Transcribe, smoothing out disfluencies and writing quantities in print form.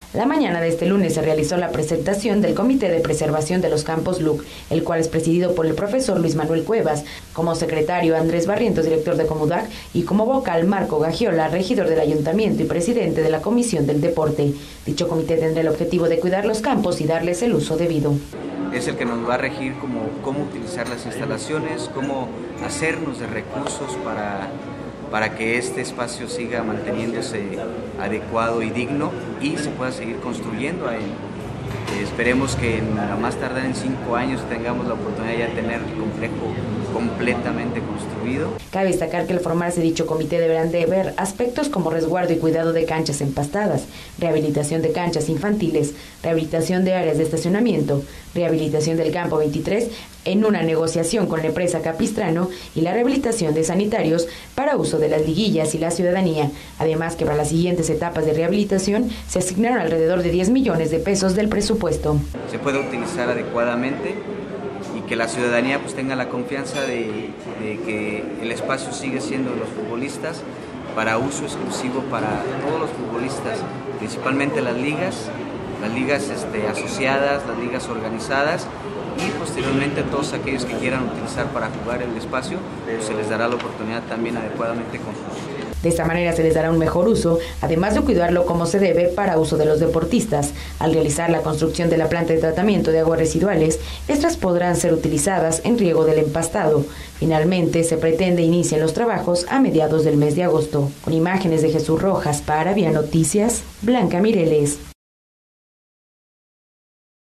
La mañana de este lunes se realizó la presentación del Comité de Preservación de los Campos LUC, el cual es presidido por el profesor Luis Manuel Cuevas, como secretario Andrés Barrientos, director de Comudac, y como vocal Marco Gagiola, regidor del Ayuntamiento y presidente de la Comisión del Deporte. Dicho comité tendrá el objetivo de cuidar los campos y darles el uso debido. Es el que nos va a regir cómo utilizar las instalaciones, cómo hacernos de recursos para que este espacio siga manteniéndose adecuado y digno y se pueda seguir construyendo a él. Esperemos que a más tardar en 5 años tengamos la oportunidad de ya tener el complejo completamente construido. Cabe destacar que al formarse dicho comité deberán de ver aspectos como resguardo y cuidado de canchas empastadas, rehabilitación de canchas infantiles, rehabilitación de áreas de estacionamiento, rehabilitación del campo 23 en una negociación con la empresa Capistrano y la rehabilitación de sanitarios para uso de las liguillas y la ciudadanía. Además que para las siguientes etapas de rehabilitación se asignaron alrededor de 10 millones de pesos del presupuesto. Se puede utilizar adecuadamente y que la ciudadanía pues tenga la confianza de que el espacio sigue siendo de los futbolistas para uso exclusivo para todos los futbolistas, principalmente las ligas asociadas, las ligas organizadas y posteriormente todos aquellos que quieran utilizar para jugar el espacio, pues se les dará la oportunidad también adecuadamente construir. De esta manera se les dará un mejor uso, además de cuidarlo como se debe para uso de los deportistas. Al realizar la construcción de la planta de tratamiento de aguas residuales, estas podrán ser utilizadas en riego del empastado. Finalmente, se pretende iniciar los trabajos a mediados del mes de agosto. Con imágenes de Jesús Rojas para Vía Noticias, Blanca Mireles.